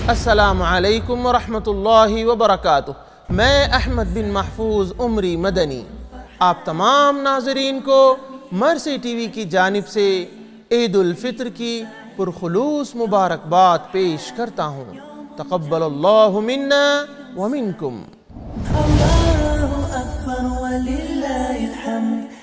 अस्सलामु अलैकुम वरहमतुल्लाहि वबरकातुह। मैं अहमद बिन महफूज उमरी मदनी आप तमाम नाज़रीन को मर्सी टीवी की जानिब से ईद उल फित्र की पुरखुलूस मुबारकबाद पेश करता हूँ। तक़ब्बलल्लाहु मिन्ना व मिनकुम। अल्लाहु अकबर व लिल्लाहिल हम्द।